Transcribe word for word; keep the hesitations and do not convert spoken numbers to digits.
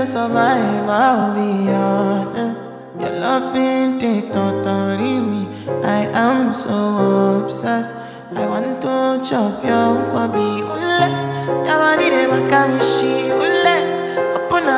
survive, I'll be honest. Your loving ain't totally me. I am so obsessed. I want to chop your kwabi ule. Your body de makamishi.